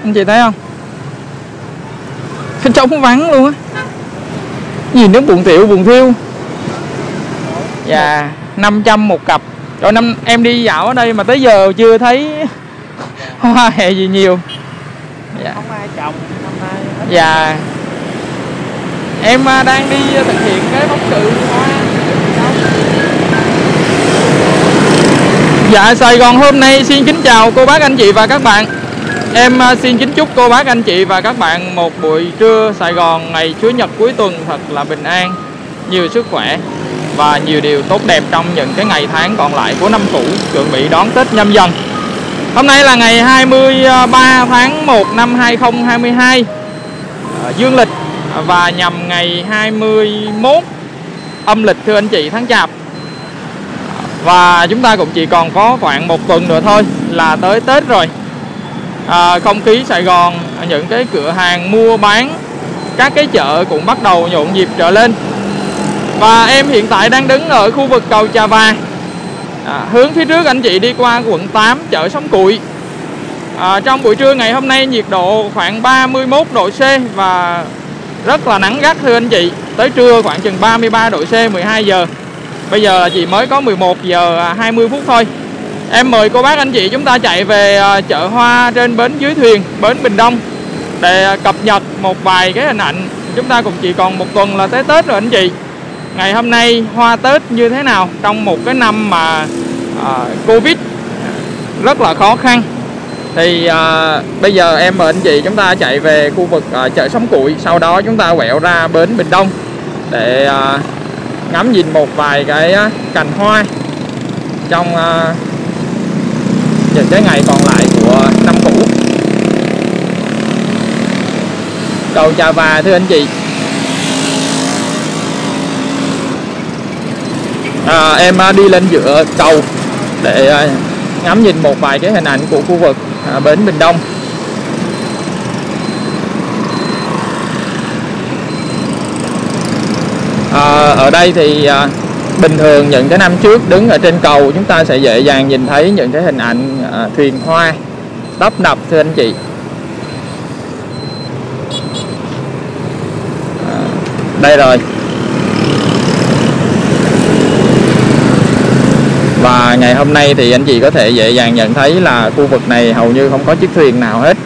anh chị thấy không? Cái trống vắng luôn á. Gì nước buồn tiểu buồn thiêu. Dạ 500 một cặp. Rồi năm em đi dạo ở đây mà tới giờ chưa thấy hoa hè gì nhiều. Dạ. Không ai trồng năm nay. Dạ. Em đang đi thực hiện cái phóng sự hoa. Dạ Sài Gòn hôm nay xin kính chào cô bác anh chị và các bạn. Em xin kính chúc cô bác anh chị và các bạn một buổi trưa Sài Gòn ngày Chủ nhật cuối tuần thật là bình an, nhiều sức khỏe và nhiều điều tốt đẹp trong những cái ngày tháng còn lại của năm cũ, chuẩn bị đón Tết Nhâm Dần. Hôm nay là ngày 23 tháng 1 năm 2022 dương lịch và nhằm ngày 21 âm lịch thưa anh chị tháng Chạp. Và chúng ta cũng chỉ còn có khoảng một tuần nữa thôi là tới Tết rồi. Không khí Sài Gòn, những cái cửa hàng mua bán, các cái chợ cũng bắt đầu nhộn nhịp trở lên. Và em hiện tại đang đứng ở khu vực cầu Trà Và, hướng phía trước anh chị đi qua quận 8 chợ Sống Cụi. Trong buổi trưa ngày hôm nay nhiệt độ khoảng 31 độ C và rất là nắng gắt thưa anh chị. Tới trưa khoảng chừng 33 độ C 12 giờ. Bây giờ là chỉ mới có 11 giờ 20 phút thôi. Em mời cô bác anh chị chúng ta chạy về chợ hoa trên bến dưới thuyền, bến Bình Đông để cập nhật một vài cái hình ảnh. Chúng ta cũng chỉ còn một tuần là tới Tết rồi anh chị. Ngày hôm nay hoa Tết như thế nào trong một cái năm mà Covid rất là khó khăn. Thì bây giờ em mời anh chị chúng ta chạy về khu vực chợ Sống Cụi. Sau đó chúng ta quẹo ra bến Bình Đông để ngắm nhìn một vài cái cành hoa trong những cái ngày còn lại của năm cũ. Cầu Trà Và thưa anh chị. Em đi lên giữa cầu để ngắm nhìn một vài cái hình ảnh của khu vực bến Bình Đông. Ở đây thì bình thường những cái năm trước đứng ở trên cầu chúng ta sẽ dễ dàng nhìn thấy những cái hình ảnh thuyền hoa tấp nập thưa anh chị. Đây rồi. Và ngày hôm nay thì anh chị có thể dễ dàng nhận thấy là khu vực này hầu như không có chiếc thuyền nào hết.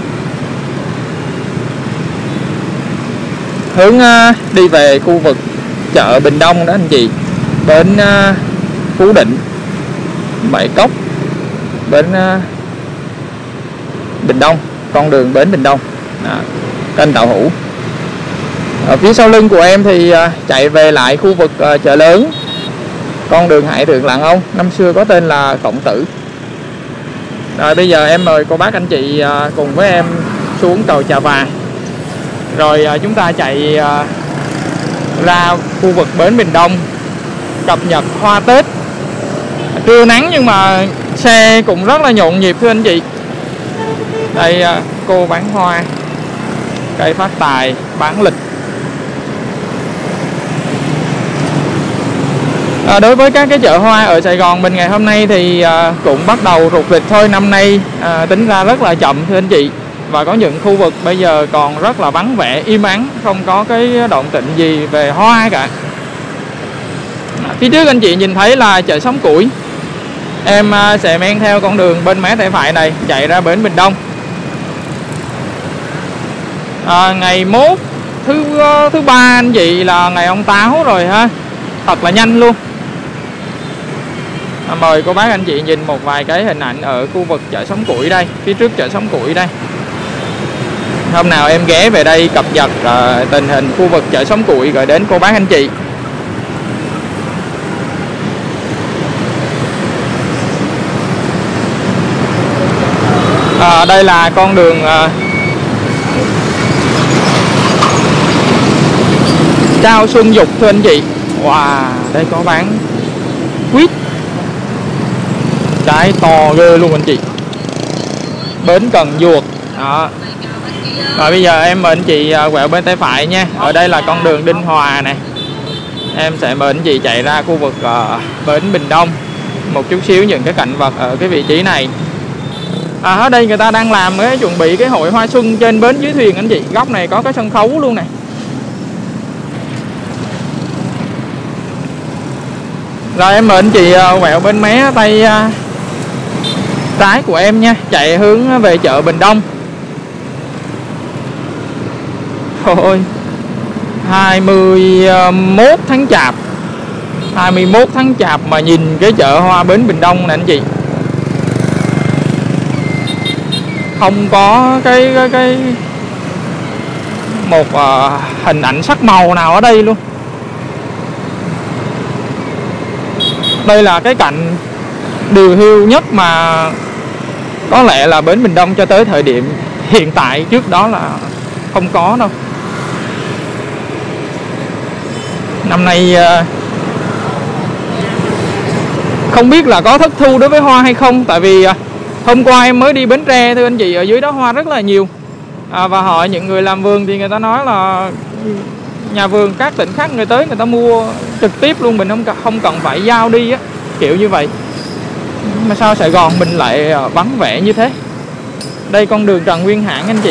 Hướng đi về khu vực chợ Bình Đông đó anh chị, bến Phú Định, Bãi Cốc, bến Bình Đông, con đường bến Bình Đông, kênh Tàu Hủ. Ở phía sau lưng của em thì chạy về lại khu vực chợ lớn, con đường Hải Thượng Lãn Ông, năm xưa có tên là Khổng Tử. Rồi bây giờ em mời cô bác anh chị cùng với em xuống cầu Trà Và. Rồi chúng ta chạy ra khu vực bến Bình Đông cập nhật hoa Tết. Trưa nắng nhưng mà xe cũng rất là nhộn nhịp thưa anh chị. Đây cô bán hoa, cây phát tài, bán lịch. Đối với các cái chợ hoa ở Sài Gòn mình ngày hôm nay thì cũng bắt đầu rục rịch thôi. Năm nay tính ra rất là chậm thưa anh chị. Và có những khu vực bây giờ còn rất là vắng vẻ, im ắng, không có cái động tĩnh gì về hoa cả. Phía trước anh chị nhìn thấy là chợ Sống Cụi. Em sẽ men theo con đường bên mé tay phải này chạy ra bến Bình Đông. Ngày mốt thứ ba anh chị là ngày ông Táo rồi ha, thật là nhanh luôn. Mời cô bác anh chị nhìn một vài cái hình ảnh ở khu vực chợ Sống Cụi đây, phía trước chợ Sống Cụi đây. Hôm nào em ghé về đây cập nhật tình hình khu vực chợ Sống Cụi gửi đến cô bác anh chị. Đây là con đường Cao Xuân Dục thưa anh chị. Wow, đây có bán quýt, trái to ghê luôn anh chị. Bến Cần Duộc đó. Rồi bây giờ em mời anh chị quẹo bên tay phải nha. Ở đây là con đường Đinh Hòa này. Em sẽ mời anh chị chạy ra khu vực bến Bình Đông. Một chút xíu những cái cảnh vật ở cái vị trí này. Ở đây người ta đang làm cái chuẩn bị cái hội hoa xuân trên bến dưới thuyền anh chị. Góc này có cái sân khấu luôn này. Rồi em mời anh chị quẹo bên mé tay trái của em nha, chạy hướng về chợ Bình Đông. Thôi 21 tháng Chạp 21 tháng Chạp mà nhìn cái chợ hoa bến Bình Đông này anh chị, không có cái một hình ảnh sắc màu nào ở đây luôn. Đây là cái cảnh điều hưu nhất mà có lẽ là bến Bình Đông cho tới thời điểm hiện tại, trước đó là không có đâu. Năm nay không biết là có thất thu đối với hoa hay không. Tại vì hôm qua em mới đi Bến Tre thưa anh chị, ở dưới đó hoa rất là nhiều. Và hỏi những người làm vườn thì người ta nói là nhà vườn các tỉnh khác người tới người ta mua trực tiếp luôn, mình không cần phải giao đi á, kiểu như vậy. Mà sao Sài Gòn mình lại vắng vẻ như thế? Đây con đường Trần Nguyên Hãn anh chị.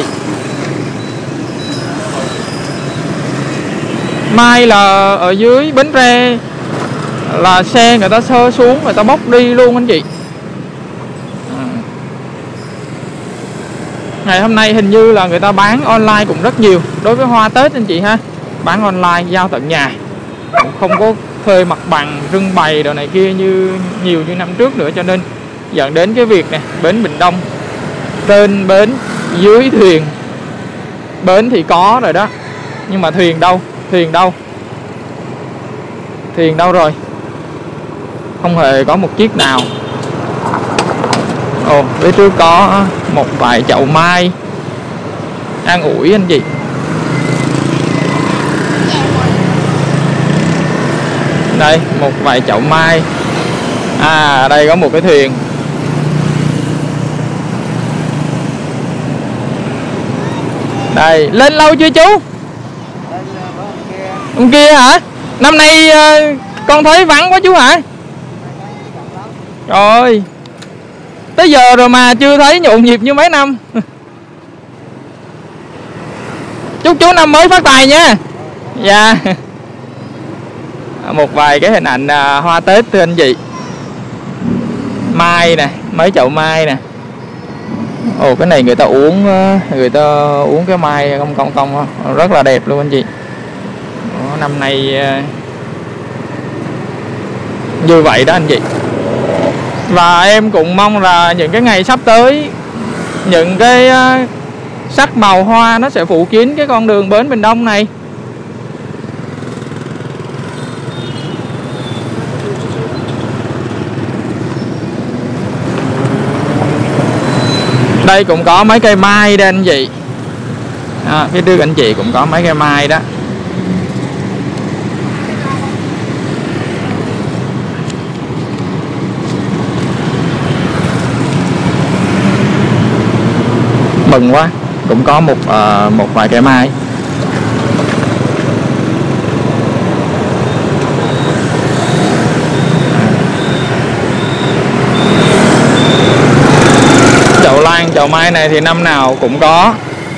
Mai là ở dưới Bến Tre là xe người ta sơ xuống, người ta bốc đi luôn anh chị. Ngày hôm nay hình như là người ta bán online cũng rất nhiều đối với hoa Tết anh chị ha. Bán online giao tận nhà, không có thuê mặt bằng trưng bày đồ này kia như nhiều như năm trước nữa, cho nên dẫn đến cái việc này bến Bình Đông trên bến dưới thuyền. Bến thì có rồi đó, nhưng mà thuyền đâu? Thuyền đâu rồi? Không hề có một chiếc nào. Ồ, phía trước có một vài chậu mai an ủi anh chị. Đây, một vài chậu mai. Đây có một cái thuyền. Đây, lên lâu chưa chú? Ông kia hả? Năm nay con thấy vắng quá chú hả? Trời ơi, tới giờ rồi mà chưa thấy nhộn nhịp như mấy năm. Chúc chú năm mới phát tài nha. Dạ. Một vài cái hình ảnh hoa Tết thưa anh chị. Mai nè, mấy chậu mai nè. Ồ, cái này người ta uống cái mai cong rất là đẹp luôn anh chị. Năm nay như vậy đó anh chị. Và em cũng mong là những cái ngày sắp tới, những cái sắc màu hoa nó sẽ phủ kín cái con đường bến Bình Đông này. Đây cũng có mấy cây mai đây anh chị. Phía trước anh chị cũng có mấy cây mai đó. Mừng quá, cũng có một vài cây mai. Chậu lan, chậu mai này thì năm nào cũng có.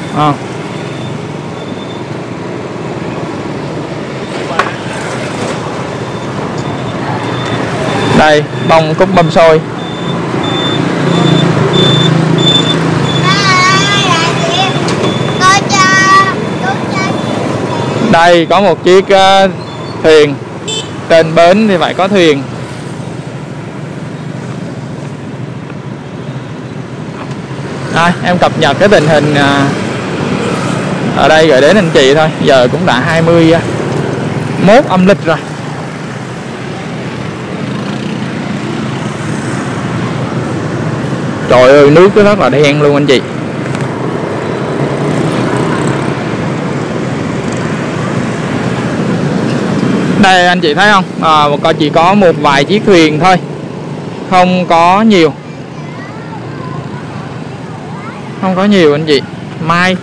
Đây, bông cúc băm xôi. Đây có một chiếc thuyền. Trên bến thì phải có thuyền. Em cập nhật cái tình hình ở đây gửi đến anh chị thôi. Giờ cũng đã 21 âm lịch rồi. Trời ơi, nước nó rất là đen luôn anh chị. Đây anh chị thấy không? Chỉ có một vài chiếc thuyền thôi, không có nhiều. Không có nhiều anh chị. Mai.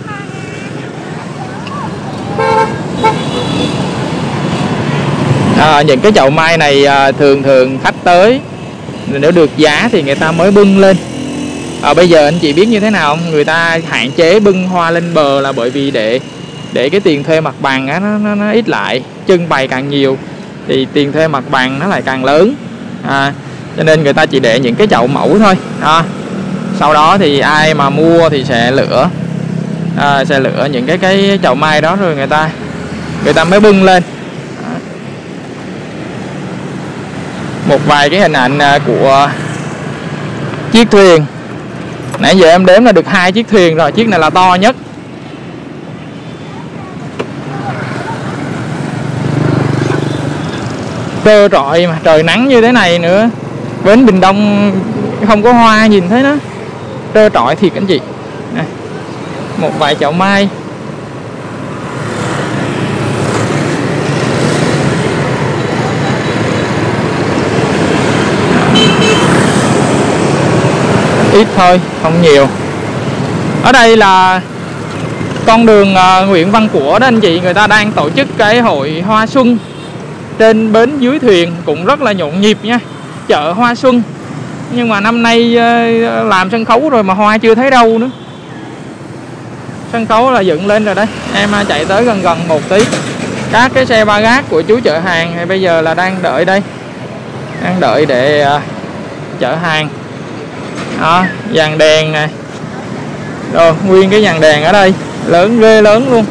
Những cái chậu mai này thường khách tới, nếu được giá thì người ta mới bưng lên. Bây giờ anh chị biết như thế nào không? Người ta hạn chế bưng hoa lên bờ là bởi vì để cái tiền thuê mặt bằng á, nó ít lại, trưng bày càng nhiều thì tiền thuê mặt bằng nó lại càng lớn. Cho nên người ta chỉ để những cái chậu mẫu thôi. Sau đó thì ai mà mua thì sẽ lựa những cái chậu mai đó, rồi người ta mới bưng lên. Một vài cái hình ảnh của chiếc thuyền. Nãy giờ em đếm là được 2 chiếc thuyền rồi, chiếc này là to nhất. Trơ trọi mà trời nắng như thế này nữa, bến Bình Đông không có hoa nhìn thấy nó trơ trọi thiệt anh chị. Này, một vài chậu mai. Ít thôi, không nhiều. Ở đây là con đường Nguyễn Văn Của đó anh chị. Người ta đang tổ chức cái hội hoa xuân trên bến dưới thuyền, cũng rất là nhộn nhịp nha. Chợ hoa xuân. Nhưng mà năm nay làm sân khấu rồi mà hoa chưa thấy đâu nữa. Sân khấu là dựng lên rồi đấy. Em chạy tới gần một tí. Các cái xe ba gác của chú chợ hàng thì bây giờ là đang đợi đây. Đang đợi để chở hàng. Đó, dàn đèn này. Rồi, nguyên cái dàn đèn ở đây lớn ghê, lớn luôn.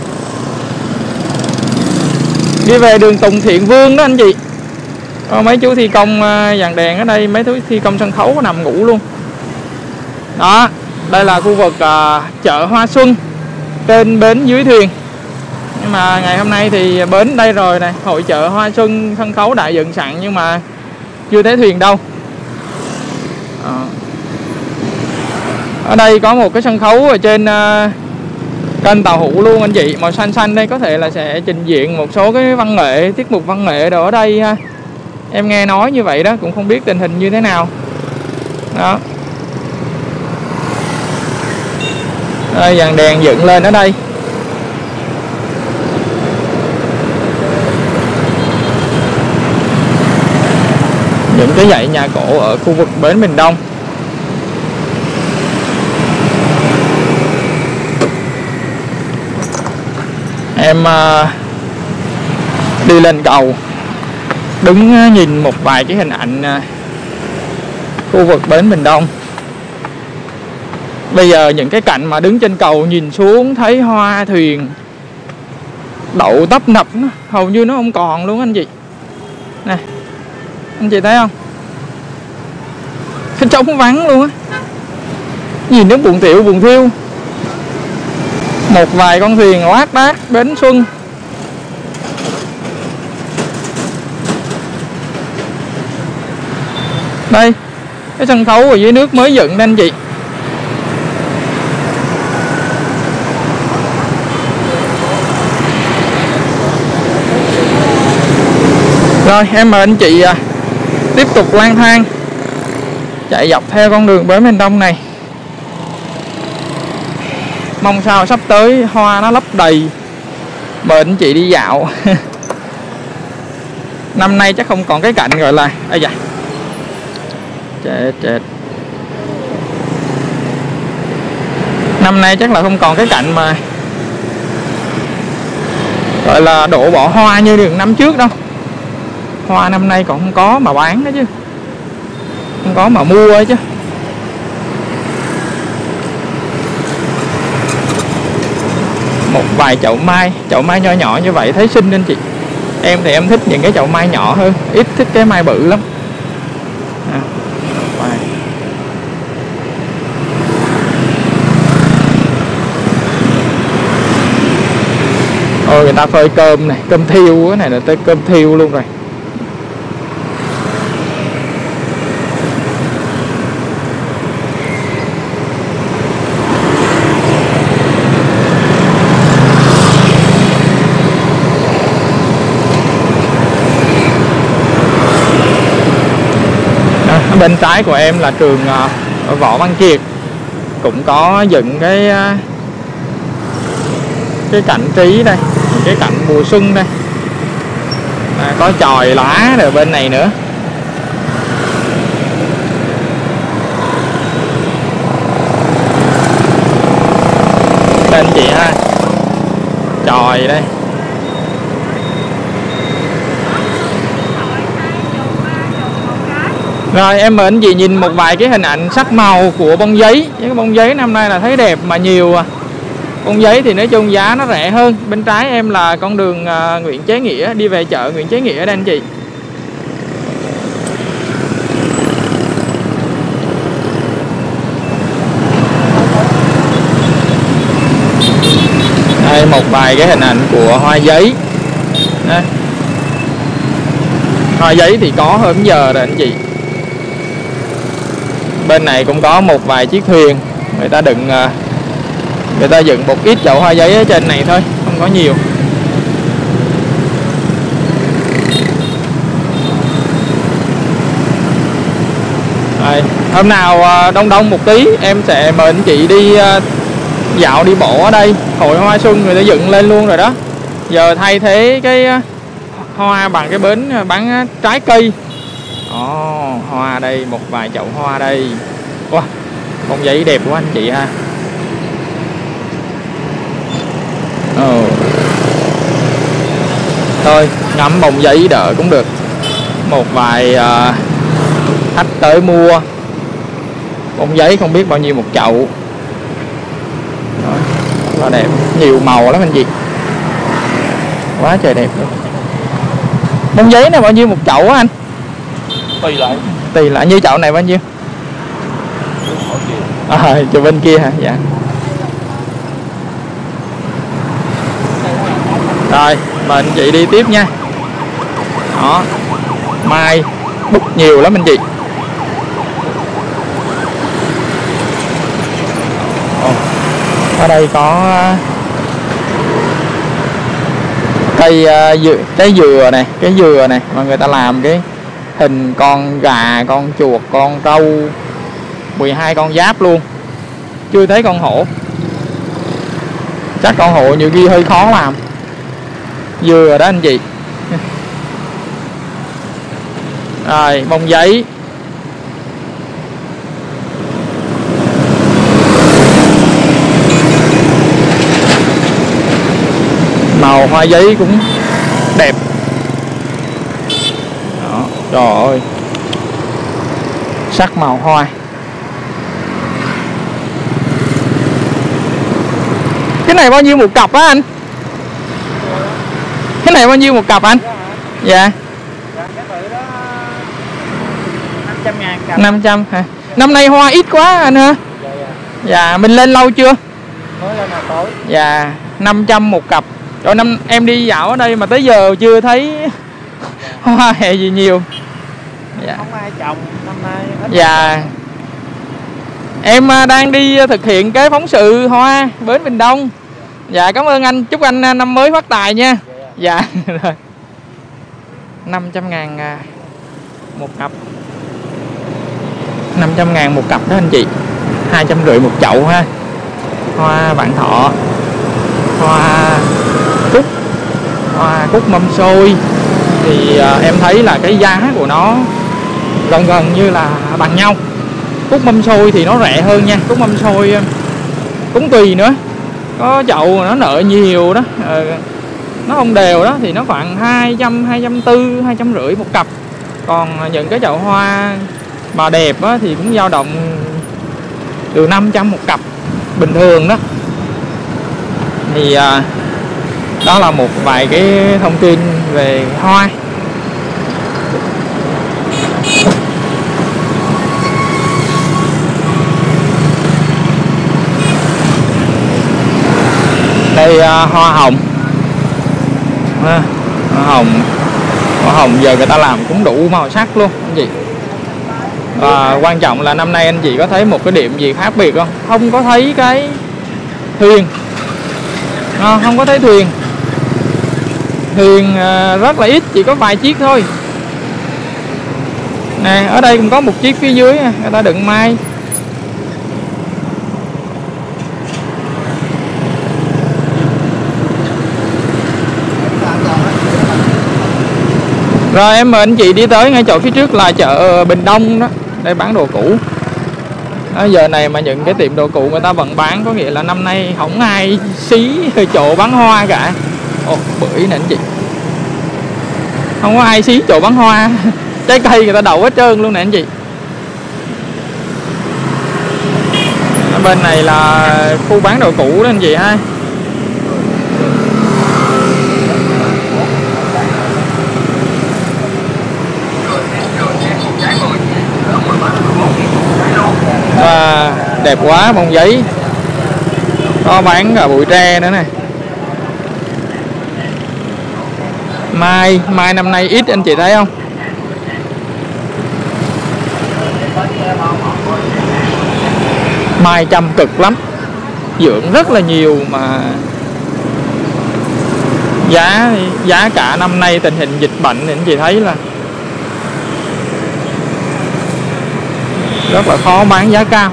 Đi về đường Tùng Thiện Vương đó anh chị. Mấy chú thi công dàn đèn ở đây, mấy chú thi công sân khấu nằm ngủ luôn. Đó, đây là khu vực chợ hoa xuân trên bến dưới thuyền. Nhưng mà ngày hôm nay thì bến đây rồi này, hội chợ hoa xuân sân khấu đã dựng sẵn nhưng mà chưa thấy thuyền đâu. Ở đây có một cái sân khấu ở trên kênh Tàu Hũ luôn anh chị. Màu xanh xanh đây có thể là sẽ trình diễn một số cái văn nghệ, tiết mục văn nghệ đồ ở đây ha. Em nghe nói như vậy đó, cũng không biết tình hình như thế nào. Đó. Đây, dàn đèn dựng lên ở đây. Những cái dãy nhà cổ ở khu vực bến Bình Đông. Em đi lên cầu, đứng nhìn một vài cái hình ảnh khu vực bến Bình Đông. Bây giờ những cái cảnh mà đứng trên cầu nhìn xuống thấy hoa thuyền đậu tấp nập, hầu như nó không còn luôn anh chị. Nè, anh chị thấy không? Cái trống vắng luôn á. Nhìn nó buồn tiểu buồn thiêu. Một vài con thuyền lác đác bến xuân. Đây, cái sân khấu ở dưới nước mới dựng đây anh chị. Rồi em mời anh chị tiếp tục lang thang chạy dọc theo con đường bến Bình Đông này. Mong sao sắp tới hoa nó lấp đầy, mời anh chị đi dạo. Năm nay chắc không còn cái cảnh gọi là ây da, chết. Năm nay chắc là không còn cái cảnh mà gọi là đổ bỏ hoa như đường năm trước đâu. Hoa năm nay còn không có mà bán đó chứ, không có mà mua chứ. Một vài chậu mai nho nhỏ như vậy thấy xinh anh chị. Em thì em thích những cái chậu mai nhỏ hơn, ít thích cái mai bự lắm. Ôi, người ta phơi cơm này, cơm thiêu cái này là tới cơm thiêu luôn rồi. Bên trái của em là trường Võ Văn Kiệt, cũng có dựng cái cảnh trí đây, cái cảnh mùa xuân đây. Có chòi lá ở bên này nữa. đây anh chị ha. Chòi đây. Rồi em mời anh chị nhìn một vài cái hình ảnh sắc màu của bông giấy. Cái bông giấy năm nay là thấy đẹp mà nhiều à. Bông giấy thì nói chung giá nó rẻ hơn. Bên trái em là con đường Nguyễn Chế Nghĩa, đi về chợ Nguyễn Chế Nghĩa đây anh chị. Đây một vài cái hình ảnh của hoa giấy. Đây. Hoa giấy thì có hơn giờ rồi anh chị. Bên này cũng có một vài chiếc thuyền, người ta đựng, người ta dựng một ít chậu hoa giấy ở trên này thôi, không có nhiều. Đây, hôm nào đông đông một tí em sẽ mời anh chị đi dạo đi bộ ở đây. Hội hoa xuân người ta dựng lên luôn rồi đó. Giờ thay thế cái hoa bằng cái bến bán trái cây. Hoa đây, một vài chậu hoa đây. Wow, bông giấy đẹp quá anh chị ha. Thôi ngắm bông giấy đỡ cũng được. Một vài khách tới mua. Bông giấy không biết bao nhiêu một chậu. Rất là đẹp, nhiều màu lắm anh chị. Quá trời đẹp luôn. Bông giấy này bao nhiêu một chậu á anh? Tùy lại như chậu này bao nhiêu? Chậu bên kia hả? Dạ. Rồi, mời anh chị đi tiếp nha. Đó. Mai bút nhiều lắm anh chị. Ở đây có cây cái dừa này, cái dừa này mà người ta làm cái hình con gà, con chuột, con trâu, 12 con giáp luôn. Chưa thấy con hổ. Chắc con hổ nhiều khi hơi khó làm. Dừa đó anh chị. Rồi, bông giấy. Màu hoa giấy cũng đẹp. Đó, trời ơi. Sắc màu hoa. Cái này bao nhiêu một cặp á anh? Cái này bao nhiêu một cặp anh? Dạ. Cái bự đó 500.000 cặp. 500 hả? Năm nay hoa ít quá anh ha. Dạ, mình lên lâu chưa? Mới lên là tối. Dạ, 500 một cặp. Rồi năm em đi dạo ở đây mà tới giờ chưa thấy hoa hè gì nhiều. Dạ. Không ai trồng năm nay hết. Dạ. Em đang đi thực hiện cái phóng sự hoa bến Bình Đông. Dạ, cảm ơn anh, chúc anh năm mới phát tài nha. Dạ. Rồi. 500.000 một cặp. 500.000 một cặp đó anh chị. 250 một chậu ha. Hoa vạn thọ, hoa cúc mâm xôi thì em thấy là cái giá của nó gần như là bằng nhau. Cúc mâm xôi thì nó rẻ hơn nha. Cúc mâm xôi cũng tùy nữa, có chậu nó nợ nhiều đó, nó không đều đó thì nó khoảng 200, 240, 250 một cặp. Còn những cái chậu hoa mà đẹp á, thì cũng dao động từ 500 một cặp bình thường đó. Thì đó là một vài cái thông tin về hoa. Đây hoa hồng. Hoa hồng giờ người ta làm cũng đủ màu sắc luôn anh chị. Quan trọng là năm nay anh chị có thấy một cái điểm gì khác biệt không? Không có thấy cái thuyền. Không có thấy thuyền. Thuyền rất là ít, chỉ có vài chiếc thôi. Nè, ở đây cũng có một chiếc phía dưới, người ta đựng mai. Rồi em mời anh chị đi tới ngay chỗ phía trước là chợ Bình Đông đó. Đây bán đồ cũ. Giờ này mà những cái tiệm đồ cụ người ta vẫn bán, có nghĩa là năm nay không ai xí chỗ bán hoa cả. Ồ, bưởi nè anh chị, không có ai xí chỗ bán hoa. Trái cây người ta đậu hết trơn luôn nè anh chị. Ở bên này là khu bán đồ cũ đó anh chị ha. Và đẹp quá, bông giấy, có bán cả bụi tre nữa nè. Mai năm nay ít anh chị thấy không? Mai chăm cực lắm, dưỡng rất là nhiều mà giá cả năm nay tình hình dịch bệnh thì anh chị thấy là rất là khó bán giá cao.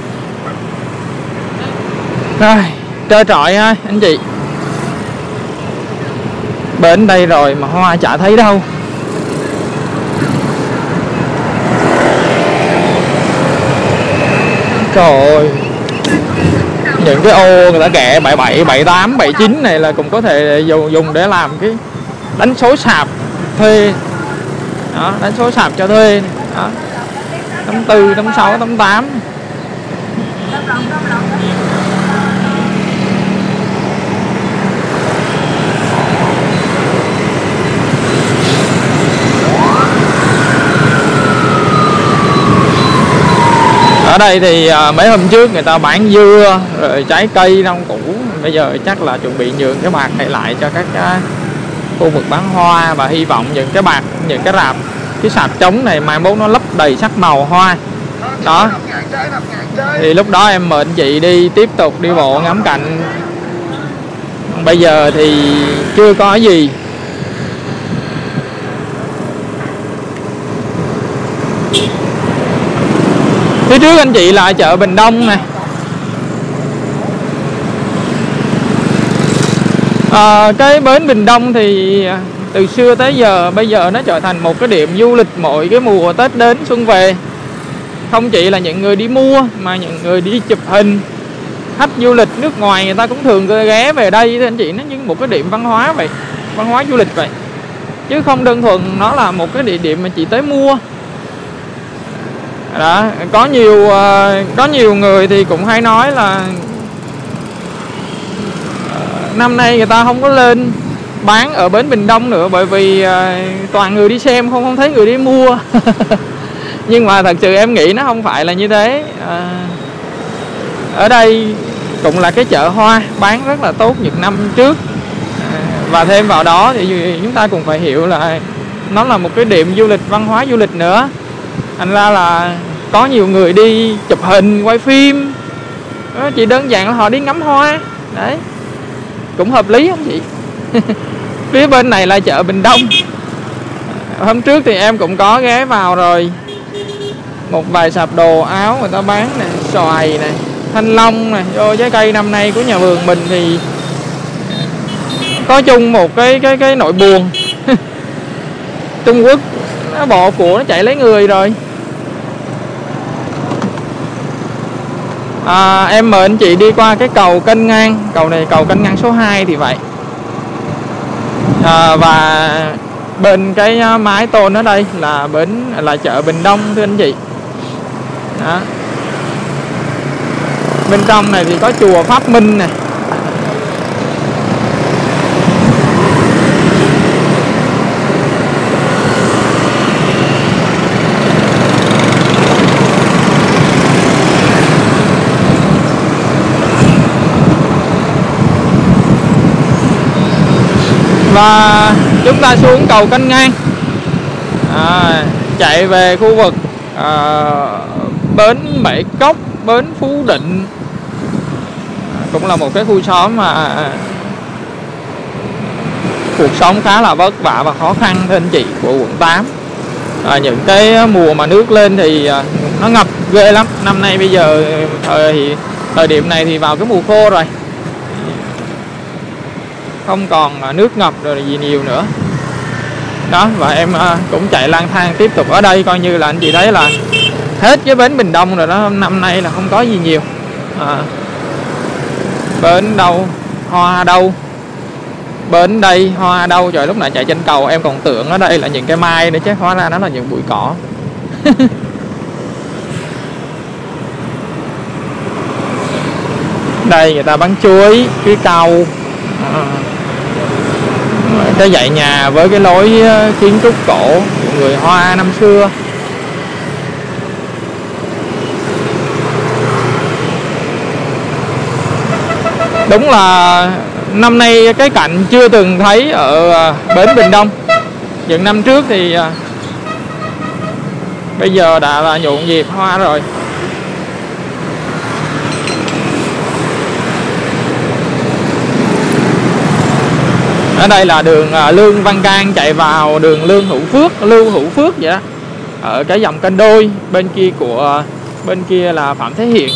Rồi, trơ trọi ha anh chị. Đến đây rồi mà hoa chả thấy đâu. Trời ơi, những cái ô người ta kệ 77, 78, 79 này là cũng có thể dùng để làm cái đánh số sạp thuê. Đó, đánh số sạp cho thuê. Đó. 84, 86, 88. Ở đây thì mấy hôm trước người ta bán dưa rồi trái cây rau củ, bây giờ chắc là chuẩn bị nhường cái bạc này lại cho các khu vực bán hoa, và hy vọng những cái rạp, cái sạp trống này mai mốt nó lấp đầy sắc màu hoa. Đó. Thì lúc đó em mời anh chị đi tiếp tục đi bộ ngắm cảnh. Bây giờ thì chưa có gì. Phía trước anh chị là chợ Bình Đông nè. Cái bến Bình Đông thì từ xưa tới giờ, bây giờ nó trở thành một cái điểm du lịch mỗi cái mùa Tết đến xuân về. Không chỉ là những người đi mua mà những người đi chụp hình, khách du lịch nước ngoài người ta cũng thường ghé về đây thôi anh chị. Nó như một cái điểm văn hóa vậy, văn hóa du lịch vậy, chứ không đơn thuần nó là một cái địa điểm mà chị tới mua. Đó, có nhiều người thì cũng hay nói là năm nay người ta không có lên bán ở bến Bình Đông nữa, bởi vì toàn người đi xem, không thấy người đi mua. Nhưng mà thật sự em nghĩ nó không phải là như thế. Ở đây cũng là cái chợ hoa bán rất là tốt những năm trước. Và thêm vào đó thì chúng ta cũng phải hiểu là nó là một cái điểm du lịch, văn hóa du lịch nữa. Thành ra là có nhiều người đi chụp hình, quay phim. Đó, chỉ đơn giản là họ đi ngắm hoa. Đấy, cũng hợp lý không chị? Phía bên này là chợ Bình Đông. Hôm trước thì em cũng có ghé vào rồi. Một vài sạp đồ áo người ta bán nè, xoài nè, thanh long nè. Trái cây năm nay của nhà vườn mình thì có chung một cái nỗi buồn. Trung Quốc nó bỏ của nó chạy lấy người rồi. Em mời anh chị đi qua cái cầu Kênh Ngang. Cầu này cầu Kênh Ngang số 2 thì vậy. Và bên cái mái tôn ở đây là là chợ Bình Đông thưa anh chị. Đó. Bên trong này thì có chùa Pháp Minh nè. Và chúng ta xuống cầu Kênh Ngang, chạy về khu vực bến Bãi Cốc, bến Phú Định. Cũng là một cái khu xóm mà cuộc sống khá là vất vả và khó khăn thưa anh chị, của quận 8. Những cái mùa mà nước lên thì nó ngập ghê lắm. Năm nay bây giờ thời điểm này thì vào cái mùa khô rồi, không còn nước ngập rồi gì nhiều nữa. Đó, và em cũng chạy lang thang tiếp tục ở đây, coi như là anh chị thấy là Hết cái bến Bình Đông rồi đó, năm nay là không có gì nhiều. Bến đâu hoa đâu, bến đây hoa đâu. Trời, lúc nãy chạy trên cầu em còn tưởng ở đây là những cái mai nữa chứ hóa ra nó là những bụi cỏ. Đây người ta bán chuối, cái cầu, cái dãy nhà với cái lối kiến trúc cổ của người Hoa năm xưa. Đúng là năm nay cái cảnh chưa từng thấy ở bến Bình Đông. Những năm trước thì bây giờ đã là nhộn nhịp hoa rồi. Ở đây là đường Lương Văn Can chạy vào đường Lưu Hữu Phước vậy đó. Ở cái dòng kênh đôi bên kia là Phạm Thế Hiển.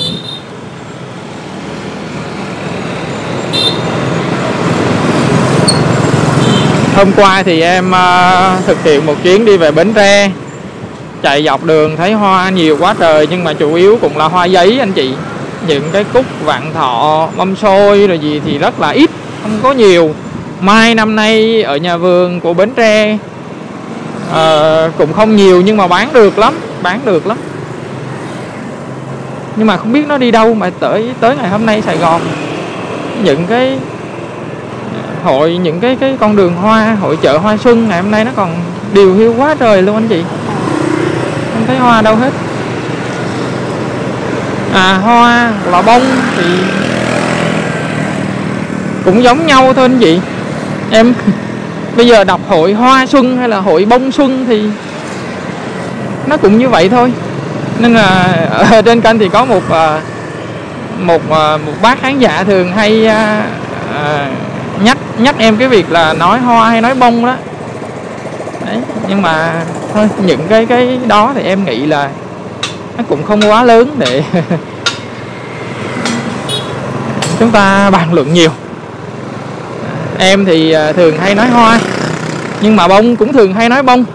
Hôm qua thì em thực hiện một chuyến đi về Bến Tre. Chạy dọc đường thấy hoa nhiều quá trời, nhưng mà chủ yếu cũng là hoa giấy anh chị. Những cái cúc vạn thọ, mâm xôi rồi gì thì rất là ít, không có nhiều. Mai năm nay ở nhà vườn của Bến Tre cũng không nhiều, nhưng mà bán được lắm. Nhưng mà không biết nó đi đâu mà tới ngày hôm nay Sài Gòn những cái hội, những cái con đường hoa, hội chợ hoa xuân ngày hôm nay nó còn điều hiu quá trời luôn anh chị. Không thấy hoa đâu hết. Hoa là bông thì cũng giống nhau thôi anh chị. Em bây giờ đọc hội hoa xuân hay là hội bông xuân thì nó cũng như vậy thôi. Nên là ở trên kênh thì có một bác khán giả thường hay nhắc em cái việc là nói hoa hay nói bông đó. Đấy, nhưng mà thôi, những cái đó thì em nghĩ là nó cũng không quá lớn để chúng ta bàn luận nhiều. Em thì thường hay nói hoa, nhưng mà bông cũng thường hay nói bông.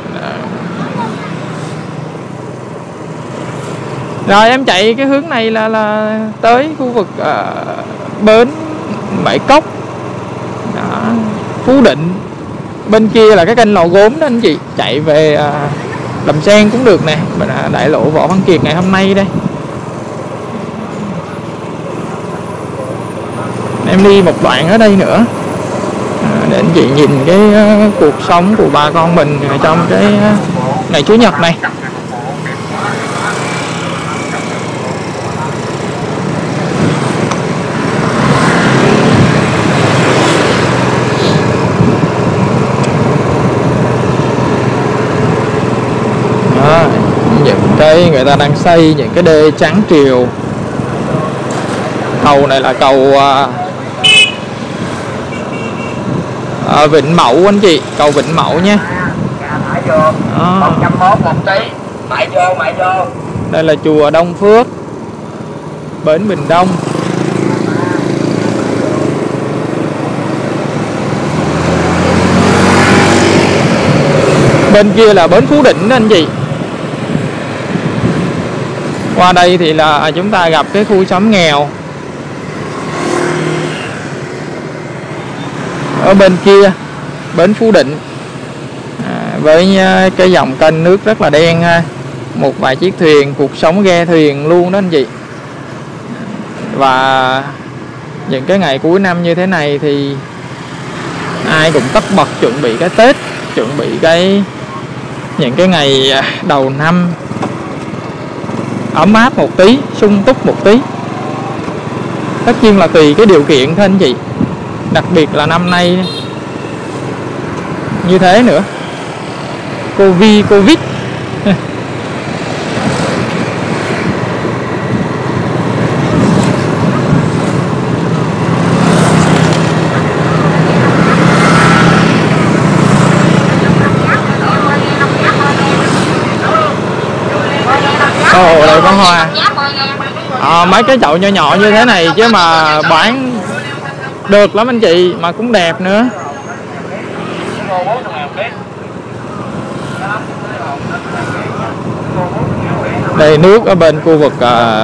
Rồi em chạy cái hướng này là tới khu vực bến Bãi Cốc đó, Phú Định. Bên kia là cái kênh Lò Gốm đó anh chị. Chạy về Đầm Sen cũng được nè. Đại lộ Võ Văn Kiệt ngày hôm nay đây. Em đi một đoạn ở đây nữa để anh chị nhìn cái cuộc sống của bà con mình trong cái ngày Chủ nhật này. Những cái người ta đang xây những cái đê trắng triều. Cầu này là cầu Vĩnh Mậu anh chị, cầu Vĩnh Mậu nha. Đó. 101 một tí. Mày vô. Đây là chùa Đông Phước, bến Bình Đông. Bên kia là bến Phú Định đó anh chị. Qua đây thì là chúng ta gặp cái khu xóm nghèo. Ở bên kia bến Phú Định với cái dòng kênh nước rất là đen ha. Một vài chiếc thuyền, cuộc sống ghe thuyền luôn đó anh chị. Và những cái ngày cuối năm như thế này thì ai cũng tất bật chuẩn bị cái Tết, chuẩn bị những cái ngày đầu năm ấm áp một tí, sung túc một tí. Tất nhiên là tùy cái điều kiện thôi anh chị. Đặc biệt là năm nay như thế nữa, Covid. Ồ, đây có hoa. Mấy cái chậu nhỏ như thế này chứ mà bán được lắm anh chị, mà cũng đẹp nữa. Đây nước ở bên khu vực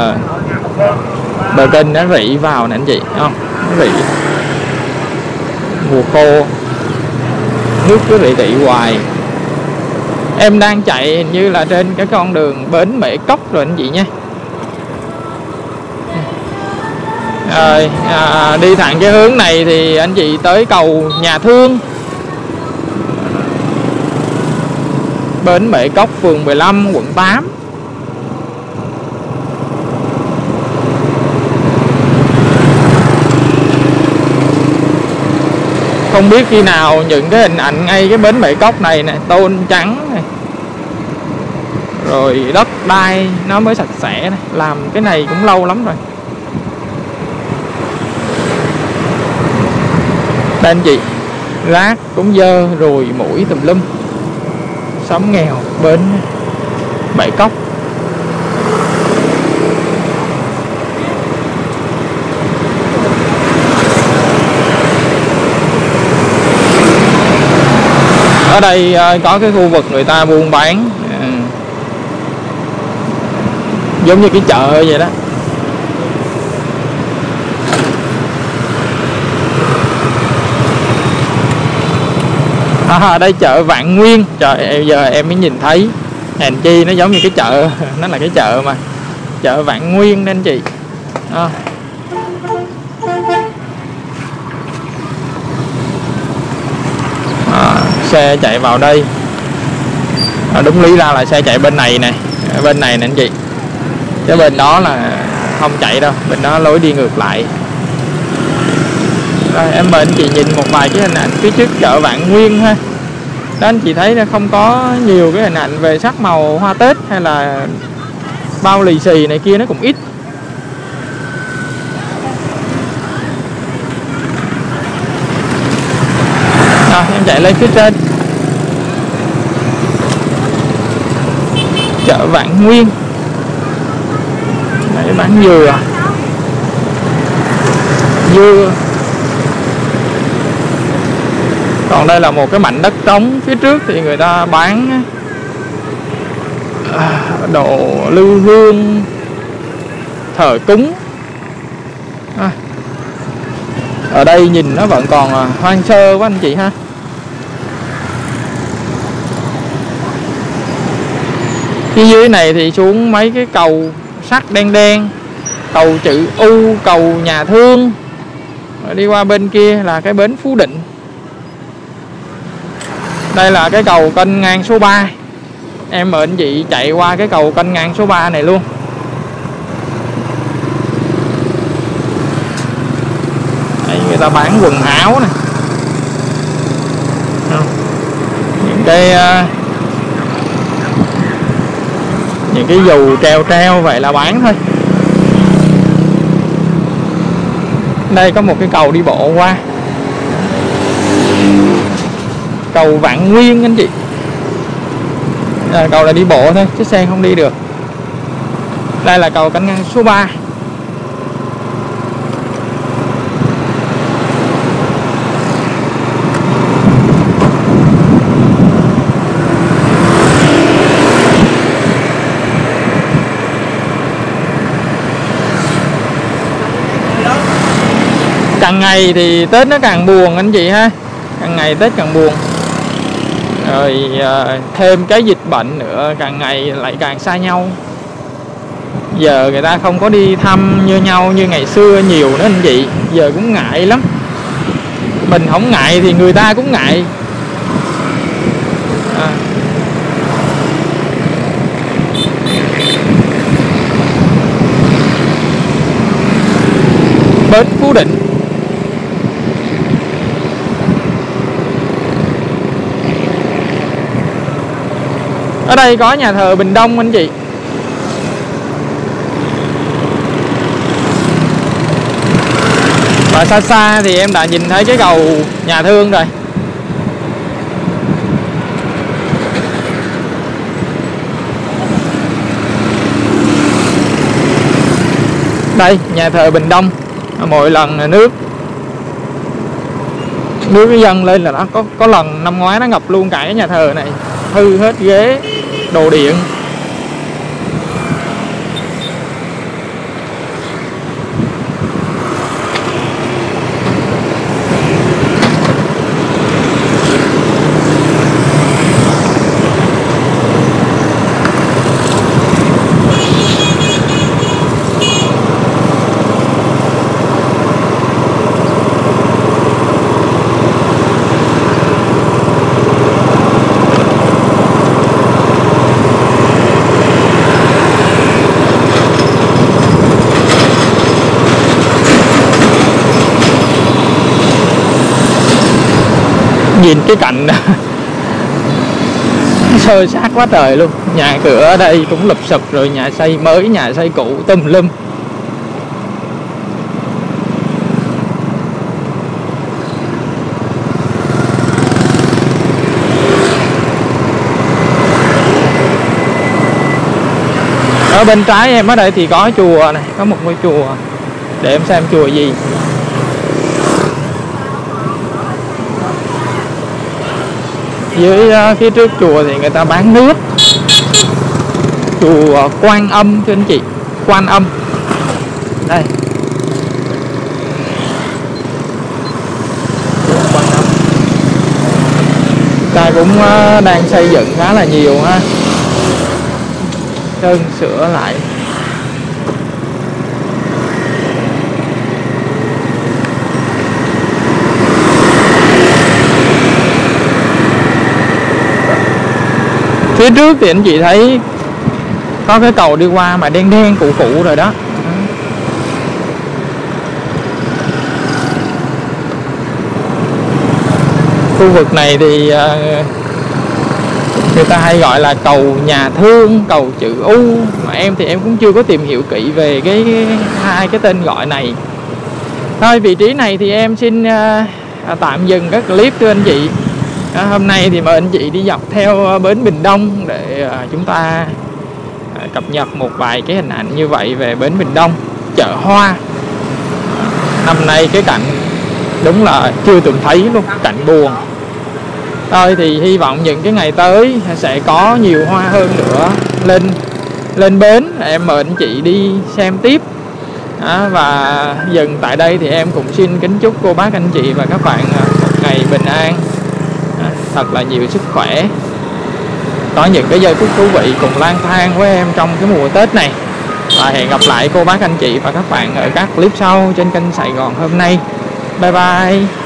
bờ kênh nó rỉ vào nè anh chị, không? Nó rỉ. Mùa khô nước cứ rỉ hoài. Em đang chạy hình như là trên cái con đường bến Mễ Cốc rồi anh chị nha. Rồi đi thẳng cái hướng này thì anh chị tới cầu Nhà Thương, bến Mễ Cốc, phường 15, quận 8. Không biết khi nào những cái hình ảnh ngay cái bến Mễ Cốc này nè, tôn trắng này, rồi đất đai nó mới sạch sẽ này. Làm cái này cũng lâu lắm rồi. Đây anh chị, rác cũng dơ rồi mũi tùm lum. Sống nghèo bến Mễ Cốc. Ở đây có cái khu vực người ta buôn bán giống như cái chợ vậy đó. Đây chợ Vạn Nguyên. Trời, giờ em mới nhìn thấy. Hèn chi nó giống như cái chợ. Nó là cái chợ mà. Chợ Vạn Nguyên nên chị. Xe chạy vào đây. Đúng lý ra là xe chạy bên này nè. Bên này nè anh chị. Cái bên đó là không chạy đâu. Bên đó lối đi ngược lại. Rồi em mời anh chị nhìn một vài cái hình ảnh phía trước chợ Vạn Nguyên ha. Đó anh chị thấy là không có nhiều cái hình ảnh về sắc màu hoa Tết hay là bao lì xì này kia, nó cũng ít. Rồi em chạy lên phía trên chợ Vạn Nguyên. Đấy, bán dừa. Còn đây là một cái mảnh đất trống. Phía trước thì người ta bán đồ lưu hương thờ cúng. Ở đây nhìn nó vẫn còn hoang sơ quá anh chị ha. Phía dưới này thì xuống mấy cái cầu sắt đen đen, cầu chữ U, cầu Nhà Thương. Rồi đi qua bên kia là cái bến Phú Định. Đây là cái cầu kênh ngang số 3. Em mời anh chị chạy qua cái cầu kênh ngang số 3 này luôn. Đây, người ta bán quần áo nè. Những cái dù treo vậy là bán thôi. Đây có một cái cầu đi bộ qua. Cầu Vạn Nguyên anh chị. Cầu là đi bộ thôi chứ xe không đi được. Đây là cầu cánh ngang số 3. Càng ngày thì Tết nó càng buồn anh chị ha. Càng ngày Tết càng buồn. Rồi thêm cái dịch bệnh nữa, càng ngày lại càng xa nhau. Giờ người ta không có đi thăm như nhau như ngày xưa nhiều nữa anh chị. Giờ cũng ngại lắm. Mình không ngại thì người ta cũng ngại. Bến Phú Định. Ở đây có nhà thờ Bình Đông anh chị. Và xa xa thì em đã nhìn thấy cái cầu Nhà Thương rồi. Đây, nhà thờ Bình Đông. Mỗi lần nước dâng lên là nó có lần năm ngoái nó ngập luôn cả cái nhà thờ này, hư hết ghế, đồ điện. Nhìn cái cảnh sơ sát quá trời luôn. Nhà cửa ở đây cũng lụp xụp rồi, nhà xây mới, nhà xây cũ tùm lum. Ở bên trái em ở đây thì có chùa này, có một ngôi chùa. Để em xem chùa gì. Dưới phía trước chùa thì người ta bán nước. Chùa Quan Âm thưa anh chị, Quan Âm. Đây. Chùa Quan Âm. Ta cũng đang xây dựng khá là nhiều ha. Sơn sửa lại. Phía trước thì anh chị thấy có cái cầu đi qua mà đen đen cũ cũ rồi đó. Khu vực này thì người ta hay gọi là cầu Nhà Thương, cầu chữ U, mà em thì em cũng chưa có tìm hiểu kỹ về hai cái tên gọi này. Thôi vị trí này thì em xin tạm dừng các clip thưa anh chị. Hôm nay thì mời anh chị đi dọc theo bến Bình Đông để chúng ta cập nhật một vài cái hình ảnh như vậy về bến Bình Đông, chợ hoa. Năm nay cái cảnh đúng là chưa từng thấy luôn, cảnh buồn. Thôi thì hy vọng những cái ngày tới sẽ có nhiều hoa hơn nữa lên bến, em mời anh chị đi xem tiếp. Và dừng tại đây thì em cũng xin kính chúc cô bác anh chị và các bạn một ngày bình an, thật là nhiều sức khỏe, có những cái giây phút thú vị cùng lang thang với em trong cái mùa Tết này. Và hẹn gặp lại cô bác anh chị và các bạn ở các clip sau trên kênh Sài Gòn hôm nay. Bye bye.